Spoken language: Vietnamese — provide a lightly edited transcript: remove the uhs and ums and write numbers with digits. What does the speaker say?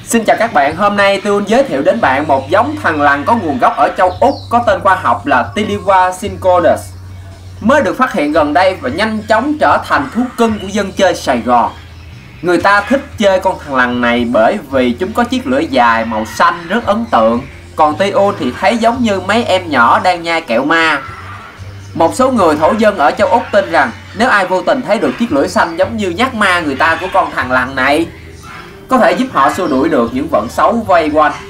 Xin chào các bạn, hôm nay tôi giới thiệu đến bạn một giống thằn lằn có nguồn gốc ở châu Úc có tên khoa học là Tiliwa syncodus. Mới được phát hiện gần đây và nhanh chóng trở thành thú cưng của dân chơi Sài Gòn. Người ta thích chơi con thằn lằn này bởi vì chúng có chiếc lưỡi dài màu xanh rất ấn tượng. Còn Tio thì thấy giống như mấy em nhỏ đang nhai kẹo ma. Một số người thổ dân ở châu Úc tin rằng nếu ai vô tình thấy được chiếc lưỡi xanh giống như nhát ma người ta của con thằn lằn này, có thể giúp họ xua đuổi được những vận xấu vây quanh.